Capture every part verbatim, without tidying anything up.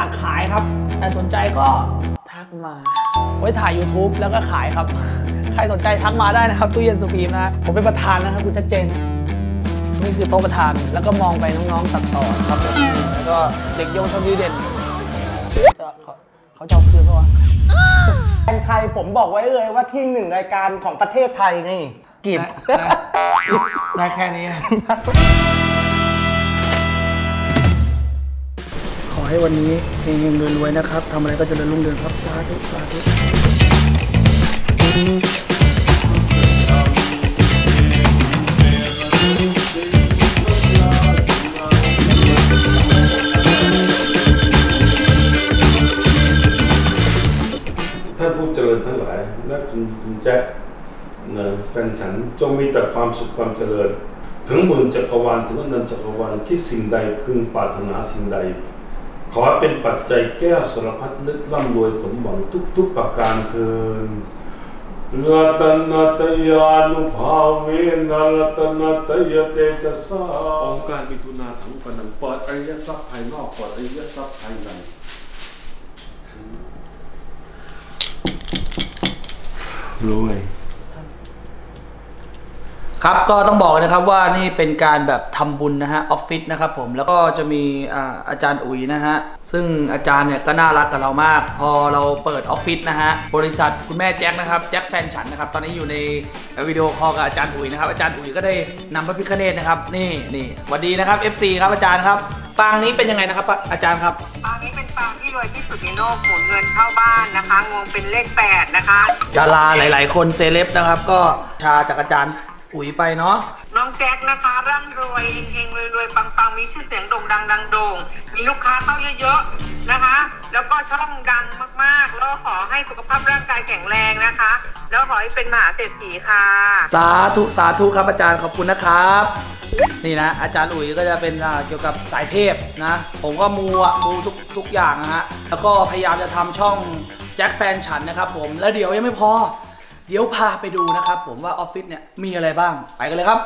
ากขายครับแต่สนใจก็ทักมาไว้ถ่าย ยูทูบ แล้วก็ขายครับใครสนใจทักมาได้นะครับตู้เย็นสุพีมนะผมเป็นประธานนะครับคุณชัดเจนนะนี่คือโต๊ะประธานแล้วก็มองไปน้องๆตัดต่อครับแล้วก็เด็กเยาวชนดีเด่นเขาจะเอาคืนเขาวะเป็นใครผมบอกไว้เลยว่าที่หนึ่งรายการของประเทศไทยนี่กีบได้แค่นี้ขอให้วันนี้เฮงๆรวยๆนะครับทำอะไรก็เจริญรุ่งเรืองครับสาธุสาธุท่านผู้เจริญทั้งหลายและคุณคุณแจ็คแฟนฉันจงมีแต่ความสุขความเจริญทั้งหมื่นจักรวาลถึงอนันตจักรวาลคิดสิ่งใดพึงปรารถนาสิ่งใดขอเป็นปัจจัยแก้วสารพัดนึกร่ำรวยสมหวังทุกๆประการเถิดรัตนัตยานุภาเวนะรัตนัตยเตจสาองค์การมิถุนาทั้งปนังเปิดอริยทรัพย์ภายนอกเปิดอริยทรัพย์ภายในรวยครับก็ต้องบอกนะครับว่านี่เป็นการแบบทำบุญนะฮะออฟฟิศนะครับผมแล้วก็จะมีอาจารย์อุ๋ยนะฮะซึ่งอาจารย์เนี่ยก็น่ารักกับเรามากพอเราเปิดออฟฟิศนะฮะบริษัทคุณแม่แจ็คนะครับแจ็คแฟนฉันนะครับตอนนี้อยู่ในวิดีโอคอลกับอาจารย์อุ๋ยนะครับอาจารย์อุ๋ยก็ได้นำพระพิฆเนศนะครับนี่นี่สวัสดีนะครับ เอฟ ซี ครับอาจารย์ครับปางนี้เป็นยังไงนะครับอาจารย์ครับปางนี้เป็นปางที่รวยที่สุดในโลกหมุนเงินเข้าบ้านนะคะงงเป็นเลขแปดนะคะดาราหลายๆคนเซเลบนะครับก็ชาจากอาจารย์อุ๋ยไปเนาะน้องแจ็คนะคะร่ำรวยเฮงๆรวยๆปังๆมีชื่อเสียงโด่งดังดังโด่งมีลูกค้าเข้าเยอะๆนะคะแล้วก็ช่องดังมากๆแล้วขอให้สุขภาพร่างกายแข็งแรงนะคะแล้วขอให้เป็นมหาเศรษฐีค่ะสาธุสาธุครับอาจารย์ขอบคุณนะครับนี่นะอาจารย์อุ๋ยก็จะเป็นเกี่ยวกับสายเทพนะผมก็มูอ่ะมูทุกทุกอย่างนะฮะแล้วก็พยายามจะทำช่องแจ็คแฟนฉันนะครับผมแล้วเดี๋ยวยังไม่พอเดี๋ยวพาไปดูนะครับผมว่าออฟฟิศเนี่ยมีอะไรบ้างไปกันเลยครับ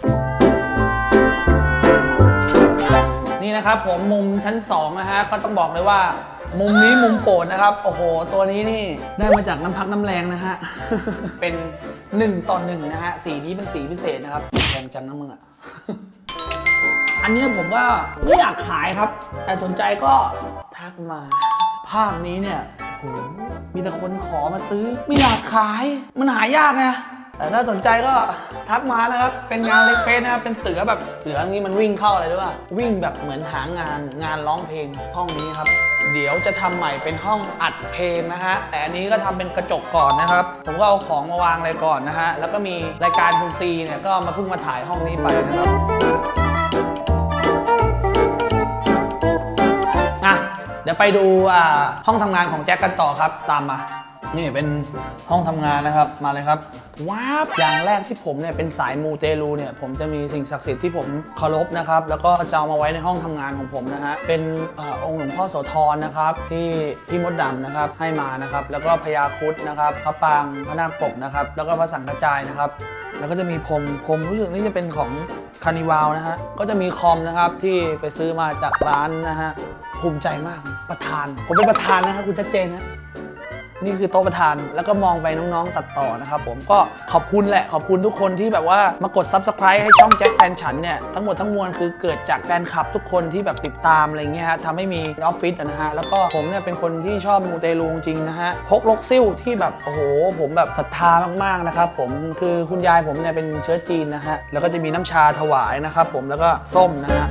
นี่นะครับผมมุมชั้นสองนะฮะก็ต้องบอกเลยว่ามุมนี้มุมโปรดนะครับโอ้โหตัวนี้นี่ได้มาจากน้ำพักน้ำแรงนะฮะเป็นหนึ่งต่อหนึ่งนะฮะสีนี้เป็นสีพิเศษนะครับแพงจังนะมึงอ่ะอันนี้ผมว่าไม่อยากขายครับแต่สนใจก็ทักมาภาพนี้เนี่ยโหมีแต่คนขอมาซื้อไม่อยากขายมันหายากไงแต่ถ้าสนใจก็ทักมานะครับเป็นงานเล็กเฟสนะครับเป็นเสือแบบเสืออย่างนี้มันวิ่งเข้าอะไรด้วยว่าวิ่งแบบเหมือนหางานงานร้องเพลงห้องนี้ครับเดี๋ยวจะทำใหม่เป็นห้องอัดเพลงนะฮะแต่อันนี้ก็ทำเป็นกระจกก่อนนะครับผมก็เอาของมาวางอะไรก่อนนะฮะแล้วก็มีรายการคุณซีเนี่ยก็มาเพิ่งมาถ่ายห้องนี้ไปนะครับอ่ะเดี๋ยวไปดูห้องทำงานของแจ็คกันต่อครับตามมานี่เป็นห้องทำงานนะครับมาเลยครับว้าวอย่างแรกที่ผมเนี่ยเป็นสายมูเตลูเนี่ยผมจะมีสิ่งศักดิ์สิทธิ์ที่ผมเคารพนะครับแล้วก็จะเอามาไว้ในห้องทำงานของผมนะฮะเป็นองค์หลวงพ่อโสธรนะครับที่พี่มดดำนะครับให้มานะครับแล้วก็พญาครุฑนะครับพระปางพระนาคปกนะครับแล้วก็พระสังฆจายนะครับแล้วก็จะมีพรมพรมรู้สึกนี่จะเป็นของคานิวาลนะฮะก็จะมีคอมนะครับที่ไปซื้อมาจากร้านนะฮะภูมิใจมากประธานผมเป็นประธานนะครับคุณชัดเจนนะนี่คือโต๊ะประธานแล้วก็มองไปน้องๆตัดต่อนะครับผมก็ขอบคุณแหละขอบคุณทุกคนที่แบบว่ามากด ซับสไครบ์ ให้ช่องแจ็คแฟนฉันเนี่ยทั้งหมดทั้งมวลคือเกิดจากแฟนคลับทุกคนที่แบบติดตามอะไรเงี้ยฮะทำให้มีออฟฟิศนะฮะแล้วก็ผมเนี่ยเป็นคนที่ชอบมูเตลูจริงนะฮะพกลกซิ่วที่แบบโอ้โหผมแบบศรัทธามากๆนะครับผมคือคุณยายผมเนี่ยเป็นเชื้อจีนนะฮะแล้วก็จะมีน้ำชาถวายนะครับผมแล้วก็ส้มนะฮะ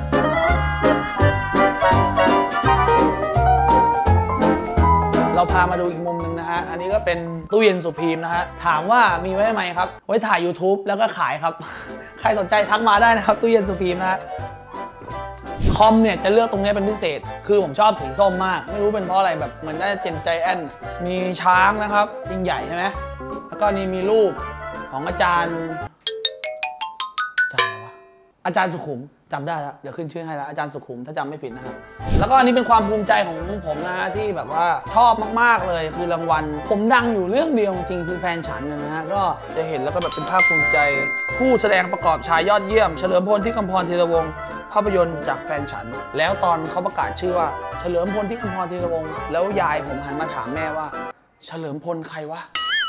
เราพามาดูอีกมุมหนึ่งนะฮะอันนี้ก็เป็นตู้เย็นสุพีมนะฮะถามว่ามีไว้ทำไมครับไว้ถ่าย ยูทูบ แล้วก็ขายครับใครสนใจทักมาได้นะครับตู้เย็นสุพีมนะฮะคอมเนี่ยจะเลือกตรงนี้เป็นพิเศษคือผมชอบสีส้มมากไม่รู้เป็นเพราะอะไรแบบเหมือนได้เจนใจแอนมีช้างนะครับยิ่งใหญ่ใช่ไหมแล้วก็นี่มีรูปของอาจารย์อาจารย์อะไรวะอาจารย์สุขุมจำได้แล้วเดี๋ยวขึ้นชื่อให้แล้วอาจารย์สุขุมถ้าจำไม่ผิดนะครับแล้วก็อันนี้เป็นความภูมิใจของผมนะฮะที่แบบว่าชอบมากๆเลยคือรางวัลผมดังอยู่เรื่องเดียวจริงคือแฟนฉันนะฮะก็จะเห็นแล้วก็แบบเป็นภาคภูมิใจผู้แสดงประกอบชายยอดเยี่ยมเฉลิมพลที่คำพรธีรวงศ์ภาพยนตร์จากแฟนฉันแล้วตอนเขาประกาศชื่อว่าเฉลิมพลที่อำพรธีรวงศ์แล้วยายผมหันมาถามแม่ว่าเฉลิมพลใครวะ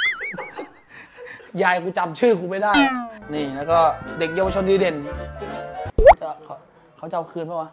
ยายกูจำชื่อกูไม่ได้นี่แล้วก็เด็กเยาวชนดีเด่นจะเขาเขาจะเอาคืนปะวะ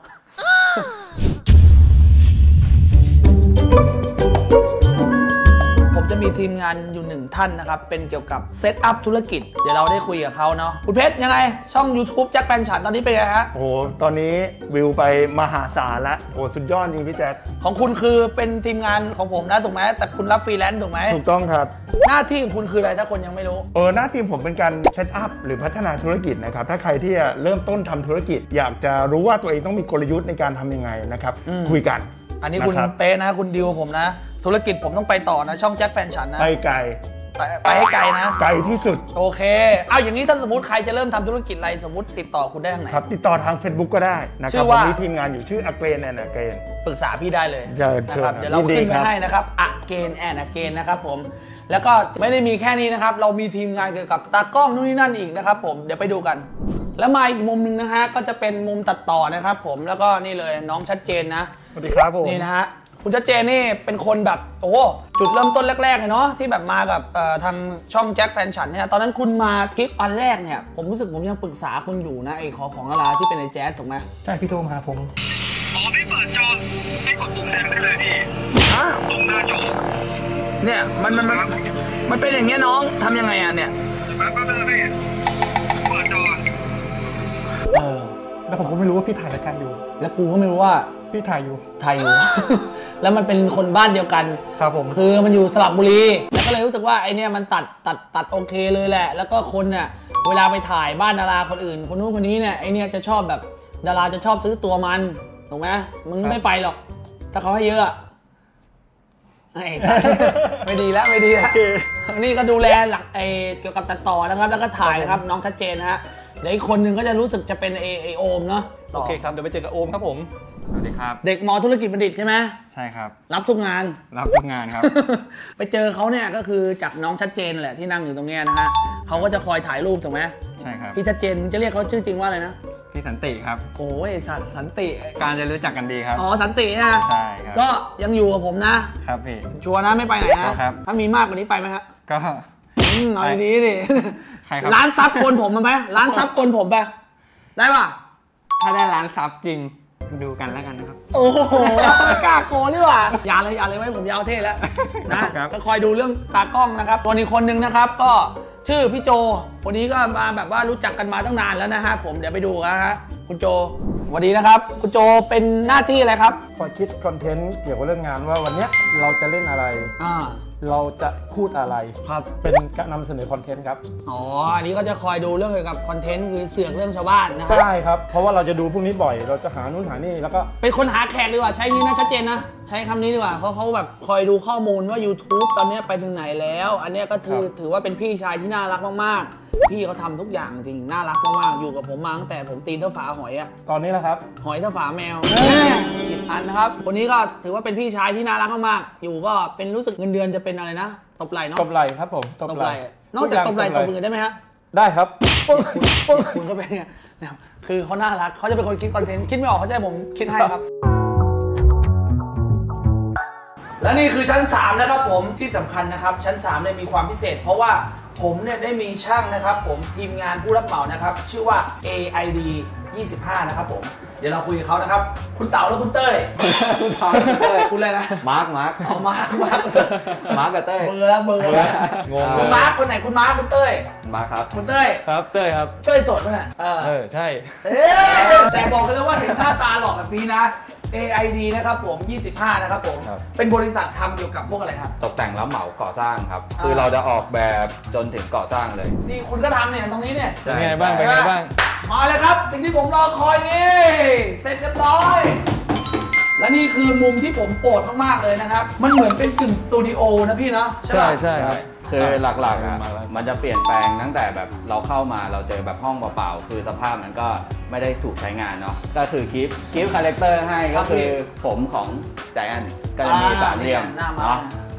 ผมจะมีทีมงานอยู่หนึ่งท่านนะครับเป็นเกี่ยวกับเซตอัพธุรกิจเดี๋ยวเราได้คุยกับเขาเนาะคุณเพชรยังไงช่อง YouTube แจ็คแฟนฉันตอนนี้เป็นไงฮะโอ้โหตอนนี้วิวไปมหาศาลแล้วโอ้สุดยอดจริงพี่แจ็คของคุณคือเป็นทีมงานของผมนะถูกไหมแต่คุณรับฟรีแลนซ์ถูกไหมถูกต้องครับหน้าที่ของคุณคืออะไรถ้าคนยังไม่รู้เออหน้าที่ผมเป็นการเซตอัพหรือพัฒนาธุรกิจนะครับถ้าใครที่เริ่มต้นทำธุรกิจอยากจะรู้ว่าตัวเองต้องมีกลยุทธ์ในการทำยังไงนะครับคุยกันอันนี้คุณเป๊ะนะคุณดิวผมนะธุรกิจผมต้องไปต่อนะช่องแจ็คแฟนฉันนะไปไกลไปไปให้ไกลนะไกลที่สุดโอเคเอาอย่างนี้ถ้าสมมติใครจะเริ่มทำธุรกิจอะไรสมมติติดต่อคุณได้ทางไหนครับติดต่อทาง Facebook ก็ได้นะครับผมมีทีมงานอยู่ชื่ออเกรนแอนด์อเกรนปรึกษาพี่ได้เลยนะครับเดี๋ยวเราขึ้นไปให้นะครับอเกรนแอนด์อเกรนนะครับผมแล้วก็ไม่ได้มีแค่นี้นะครับเรามีทีมงานเกี่ยวกับตากล้องนู่นนี่นั่นอีกนะครับผมเดี๋ยวไปดูกันแล้วมาอีกมุมนึงนะฮะก็จะเป็นมุมตัดต่อนะครับผมแล้วก็นี่เลยน้องชัดเจนนะสวัสดีครับผมนี่นะฮะคุณชัดเจนนี่เป็นคนแบบโอ้จุดเริ่มต้นแรกๆเลยเนาะที่แบบมากับทางช่องแจ็คแฟนฉันเนี่ยตอนนั้นคุณมาคลิปอันแรกเนี่ยผมรู้สึกผมยังปรึกษาคุณอยู่นะไอ้ขอของอะไรที่เป็นไอ้แจ๊สถูกไหมใช่พี่โทรมาผมอ๋อพี่เปิดจอให้กดปุ่มแดงได้เลยพี่ฮะตรงหน้าจอเนี่ยมันมันมันมันเป็นอย่างเงี้ยน้องทำยังไงอ่ะเนี่ยแป๊บแป๊บนึงพี่เปิดจอเออแล้วผมก็ไม่รู้ว่าพี่ถ่ายรายการอยู่แล้วกูก็ไม่รู้ว่าพี่ถ่ายอยู่ถ่ายอยู่ แล้วมันเป็นคนบ้านเดียวกันครับผมคือมันอยู่สระบุรีแล้วก็เลยรู้สึกว่าไอเนี้ยมันตัดตัดตัดโอเคเลยแหละแล้วก็คนเนี่ยเวลาไปถ่ายบ้านดาราคนอื่นคนนู้นคนนี้เนี่ยไอเนี้ยจะชอบแบบดาราจะชอบซื้อตัวมันถูกไหมมึงไม่ไปหรอกถ้าเขาให้เยอะไม่ดีแล้วไม่ดีแล้วนี่ก็ดูแลหลักไอเกี่ยวกับตัดต่อนะครับแล้วก็ถ่ายครับน้องชัดเจนนะฮะเดี๋ยวอีกคนนึงก็จะรู้สึกจะเป็นเอไอโอมเนาะโอเคครับเดี๋ยวไปเจอกับโอมครับผมสวัสดีครับเด็กมอธุรกิจบัณฑิตใช่ไหมใช่ครับรับทุกงานรับทุกงานครับไปเจอเขาเนี่ยก็คือจากน้องชัดเจนแหละที่นั่งอยู่ตรงนี้นะฮะเขาก็จะคอยถ่ายรูปถูกไหมใช่ครับพี่ชัดเจนจะเรียกเขาชื่อจริงว่าอะไรนะพี่สันติครับโอ้ยสันสันติการจะรู้จักกันดีครับอ๋อสันตินะใช่ครับก็ยังอยู่กับผมนะครับพี่ชัวร์นะไม่ไปไหนนะครับถ้ามีมากกว่านี้ไปไหมครับก็เอาดีดิใครครับร้านซับโกนผมมั้ยไหมร้านซับโกนผมไปได้ป่ะถ้าได้ร้านซับจริงดูกันแล้วกันนะครับโอ้โหไม่กล้าโกนนี่หว่าอย่าเลยอย่าเลยไว้ผมยาวเท่แล้วนะก็คอยดูเรื่องตากล้องนะครับตัวนี้คนนึงนะครับก็ชื่อพี่โจคนนี้ก็มาแบบว่ารู้จักกันมาตั้งนานแล้วนะฮะผมเดี๋ยวไปดูนะฮะคุณโจสวัสดีนะครับคุณโจเป็นหน้าที่อะไรครับคอยคิดคอนเทนต์เกี่ยวกับเรื่องงานว่าวันนี้เราจะเล่นอะไรอ่าเราจะพูดอะไรครับเป็นการนำเสนอคอนเทนต์ครับอ๋ออันนี้ก็จะคอยดูเรื่องเกี่ยวกับคอนเทนต์คือเสือกเรื่องชาวบ้านนะใช่ครับเพราะว่าเราจะดูพวกนี้บ่อยเราจะหานู่นหานี่แล้วก็เป็นคนหาแขกดีกว่าใช้นี้นะชัดเจนนะใช้คำนี้ดีกว่าเพราะเขาแบบคอยดูข้อมูลว่า YouTube ตอนนี้ไปถึงไหนแล้วอันนี้ก็ถือถือว่าเป็นพี่ชายที่น่ารักมากๆพี่เขาทำทุกอย่างจริงน่ารักมากๆอยู่กับผมมาตั้งแต่ผมตีนเท่าฝาหอยอะตอนนี้แล้วครับหอยเท่าฝาแมวผิดอันนะครับคนนี้ก็ถือว่าเป็นพี่ชายที่น่ารักมากๆอยู่ก็เป็นรู้สึกเงินเดือนจะเป็นอะไรนะตบไหล่เนาะตบไหล่ครับผมตบไหล่นอกจากตบไหล่ตบมือได้ไหมฮะได้ครับคุณก็เป็นไงคือเขาน่ารักเขาจะเป็นคนคิดคอนเทนต์คิดไม่ออกเขาจะให้ผมคิดให้ครับและนี่คือชั้นสามนะครับผมที่สำคัญนะครับชั้นสามเนี่ยมีความพิเศษเพราะว่าผมเนี่ยได้มีช่างนะครับผมทีมงานผู้รับเหมานะครับชื่อว่า เอ ไอ ดี ยี่สิบห้านะครับผมเดี๋ยวเราคุยกับเขานะครับคุณเต๋าและคุณเต้ยคุณเต๋าคุณเต้ยคุณอะไรนะมาร์คมาร์คเอามาร์คมาร์คมาร์คกับเต้ยเบอร์แล้วเบอร์แล้วงงคุณมาร์คคนไหนคุณมาร์คคุณเต้ยมาร์คครับคุณเต้ยครับเต้ยครับเต้ยสดมั้ยเนี่ยเออใช่แต่บอกเลยว่าเห็นหน้าตาหล่อแบบนี้นะ เอ ไอ ดี นะครับผมยี่สิบห้านะครับผมเป็นบริษัททำเกี่ยวกับพวกอะไรครับตกแต่งรับเหมาก่อสร้างครับคือเราจะออกแบบจนถึงก่อสร้างเลยนี่คุณก็ทำเนี่ยตรงนี้เนี่ยเป็นไงบ้างเป็นไงบ้างมาเลยครับสิ่งที่ผมรอคอยนี่เสร็จเรียบร้อยและนี่คือมุมที่ผมโปรดมากๆเลยนะครับมันเหมือนเป็นกึ่งสตูดิโอนะพี่เนาะใช่ใช่ครับคือหลักๆอ่ะมันจะเปลี่ยนแปลงตั้งแต่แบบเราเข้ามาเราเจอแบบห้องเปล่าๆคือสภาพมันก็ไม่ได้ถูกใช้งานเนาะก็คือคลิปคลิปคาแรคเตอร์ให้ก็คือผมของใจแอนก็จะมีสามเหลี่ยมเนาะ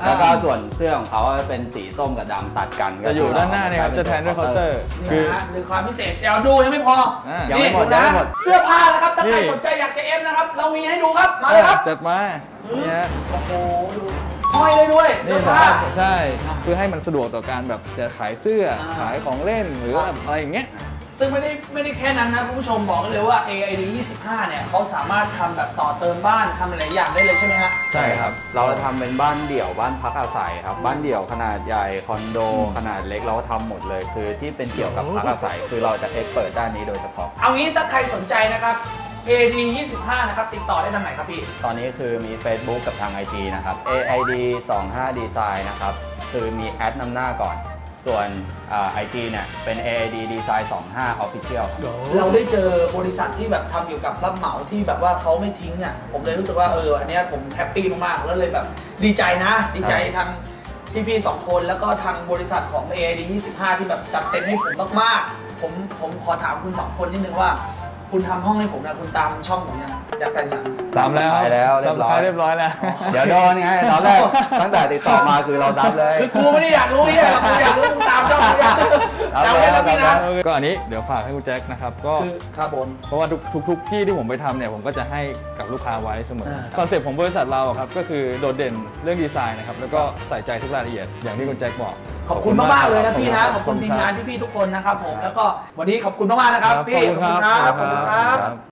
แล้วก็ส่วนเสื้อของเขาเป็นสีส้มกับดำตัดกันจะอยู่ด้านหน้าเนี่ยครับจะแทนด้วยเคาน์เตอร์คืคือ อหรือความพิเศษเดี๋ยวดูยังไม่พอยังไม่หมดนี่ยังไม่หมดเสื้อผ้านะครับถ้าใครสนใจอยากจะเอฟนะครับเรามีให้ดูครับมาเลยครับจัดมาเนี่ยโอ้โหดูห้อยเลยด้วยเสื้นี่อสาผ้ามารถใช่เพื่อให้มันสะดวกต่อการแบบจะขายเสื้อขายของเล่นหรืออะไรอย่างเงี้ยซึ่งไม่ได้ไม่ได้แค่นั้นนะคุณผู้ชมบอกเลยว่า เอ ไอ ดี ยี่สิบห้าเนี่ยเขาสามารถทำแบบต่อเติมบ้านทำหลายอย่างได้เลยใช่ไหมฮะใช่ครับเราจะทำเป็นบ้านเดี่ยวบ้านพักอาศัยครับบ้านเดี่ยวขนาดใหญ่คอนโดขนาดเล็กเราก็ทำหมดเลย คือที่เป็นเกี่ยวกับพักอาศัย คือเราจะเอ็กเปิดด้านนี้โดยเฉพาะเอางี้ถ้าใครสนใจนะครับ เอ ดี ยี่สิบห้านะครับติดต่อได้ทางไหนครับพี่ตอนนี้คือมี Facebook กับทาง ไอ จี นะครับ เอ ไอ ดี สองห้า Design นะครับคือมีแอดนำหน้าก่อนส่วนไอจีเนี่ยเป็น เอ ไอ ดี Design สองห้า Official ครับเราได้เจอบริษัทที่แบบทำเกี่ยวกับรับเหมาที่แบบว่าเขาไม่ทิ้งอ่ะผมเลยรู้สึกว่าเอออันเนี้ยผมแฮปปี้มากๆแล้วเลยแบบดีใจนะดีใจทางพี่ๆสองคนแล้วก็ทางบริษัทของ เอ ไอ ดี ยี่สิบห้าที่แบบจัดเต็มให้ผมมากๆผมผมขอถามคุณสองคนนิดนึงว่าคุณทำห้องให้ผมนะคุณตามช่องผมยังจากแฟนฉันตามแล้วไปแล้วเรียบร้อยเรียบร้อยแล้วเดี๋ยวโดนไงตอนแรกตั้งแต่ติดต่อมาคือเราซับเลยคือกูไม่ได้อยากรู้เนี่ยกูอยากรู้มึงตามช่องกูอยากจำไว้นะพี่นะก็อันนี้เดี๋ยวฝากให้คุณแจ็คนะครับก็คือครับผมเพราะว่าทุกทุกทุกที่ที่ผมไปทำเนี่ยผมก็จะให้กับลูกค้าไว้เสมออ่าคอนเซ็ปต์ของบริษัทเราอะครับก็คือโดดเด่นเรื่องดีไซน์นะครับแล้วก็ใส่ใจทุกรายละเอียดอย่างที่คุณแจ็คบอกขอบคุณมากๆเลยนะพี่นะรัขอบคุณทีมงานรัพี่ๆทุกคนนะครับผมแล้วก็วันนี้ขอบคุณมากๆนะครับพี่ขอบคุณครับขอบคุณครับครับ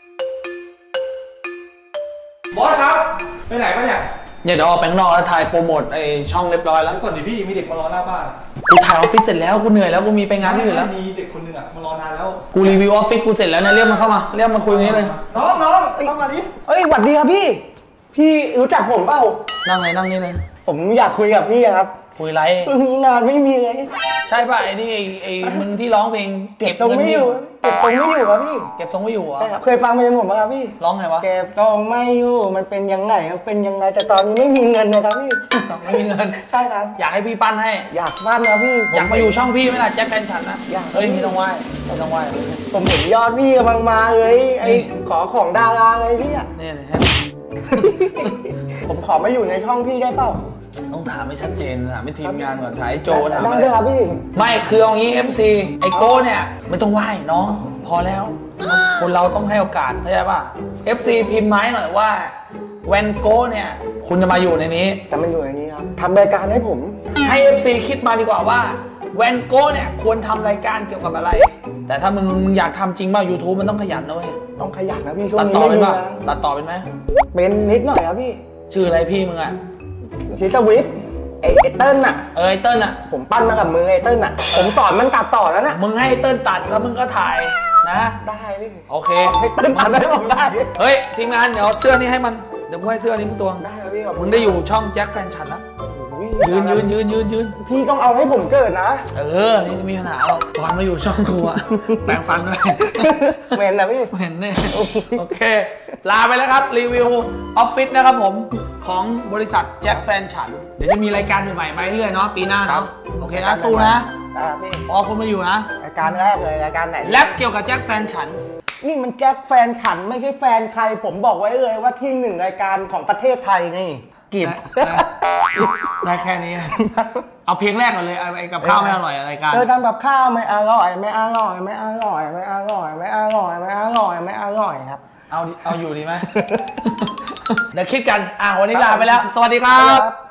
บอสครับไปไหนปะเนี่ยเนี่ยเดี๋ยวออกไปข้างนอกแล้วถ่ายโปรโมทไอช่องเรียบร้อยแล้วแล้วก่อนดิพี่มีเด็กมารอหน้าบ้านกูถ่ายออฟฟิศเสร็จแล้วกูเหนื่อยแล้วกูมีไปงานที่อื่นแล้วมีเด็กคนหนึ่งอ่ะมารอนานแล้วกูรีวิวออฟฟิศกูเสร็จแล้วเนี่ยเรียกมันเข้ามาเรียกมันคุยอย่างนี้เลยน้องน้องเข้ามาดิเอ้ยหวัดดีครับพี่ พี่รู้จักผมเปล่านั่งเลยนั่งนี่เลยผมอยากคุยกับพี่อะครับคุยไรงานไม่มีเลยใช่ป่ะไอ้นี่ไอ้ไอ้มึงที่ร้องเพลงเก็บตรงไม่อยู่เก็บตรงไม่อยู่ครับพี่เก็บทรงไม่อยู่เหรอใช่ครับเคยฟังเพลงผมไหมครับพี่ร้องไงวะเก็บตรงไม่อยู่มันเป็นยังไงครับเป็นยังไงแต่ตอนนี้ไม่มีเงินนะครับพี่ไม่มีเงินใช่ครับอยากให้พี่ปั้นให้อยากบ้านนะพี่อยากมาอยู่ช่องพี่ไหมล่ะแจ็คแฟนฉันนะอยากเฮ้ยไม่ต้องไหว้ไม่ต้องไหว้ผมเห็นยอดพี่กำลังมาเลยไอ้ขอของดาราเลยพี่อะนี่เลยผมขอมาอยู่ในช่องพี่ได้เปล่าต้องถามให้ชัดเจนถามให้ทีมงานก่อนถ่ายโจถามได้อะไรด้วยครับพี่ไม่คือเอางี้ เอฟ ซี ไอโก้เนี่ยไม่ต้องไหว้น้องพอแล้ว คนเราต้องให้โอกาสเข้าใจป่ะ เอฟ ซี พิมพ์ไม้หน่อยว่าแวนโก้เนี่ยคุณจะมาอยู่ในนี้แต่มันอยู่อย่างนี้ครับทำรายการให้ผมให้ เอฟ ซี คิดมาดีกว่าว่าแวนโก้เนี่ยควรทำรายการเกี่ยวกับอะไร แต่ถ้ามึงมึงอยากทำจริงป่ะ YouTube มันต้องขยันนะเว้ยต้องขยันนะพี่ช่วตังดนี้ต่อไม่เป็นมีป่ะงานตัดต่อเป็นไหมเป็นนิดหน่อยครับพี่ชื่ออะไรพี่มึงอ่ะชิสวิทไอ้ไอ้เติ้ลน่ะเออไอเติ้ลอ่ะผมปั้นมากับมือไอ้เติ้ลน่ะ ผมสอนมันตัดต่อแล้วน่ะมึงให้ไอ้เติ้ลตัดแล้วมึงก็ถ่ายนะได้พี่โอเคให้เติ้ลตัดให้ผมได้เฮ้ยทีมงานเดี๋ยวเสื้อนี้ให้มันเดี๋ยวกูให้เสื้อนี้มึงตัวได้ครับพี่ขอบคุมึณงได้อยู่ช่องแจ็คแฟนฉันแล้วโอ้ยยืนยืนยืนยืนยืนพี่ต้องเอาให้ผมเกิดนะเออนี่ไม่มีปัญหาหรอกตอนมาอยู่ช่องกูอะแปลงฟันด้วยเมนนะพี่เห็นเนี่ยโอเค ลาไปแล้วครับ รีวิวออฟฟิศนะครับผมของบริษัทแจ็คแฟนฉัน เดี๋ยวจะมีรายการใหม่ๆมาเรื่อยๆเนาะปีหน้าเนาะโอเคนะสู้นะได้ครับพี่พอคุณมาอยู่นะรายการแรกเลยรายการไหนแรปเกี่ยวกับแจ็คแฟนฉันนี่มันแจ็คแฟนฉันไม่ใช่แฟนใครผมบอกไว้เลยว่าที่หนึ่งรายการของประเทศไทยนี่กิบได้ได้แค่นี้ เอาเพลงแรกก่อนเลยไอ้กับข้าวไม่อร่อยรายการเธอทำกับข้าวไม่อร่อยไม่อร่อยไม่อร่อยไม่อร่อยไม่อร่อยไม่อร่อยไม่อร่อยครับเอาดิเอาอยู่ดีไหม เดี๋ยวคิดกัน อ่ะวันนี้ลาไปแล้ว สวัสดีครับ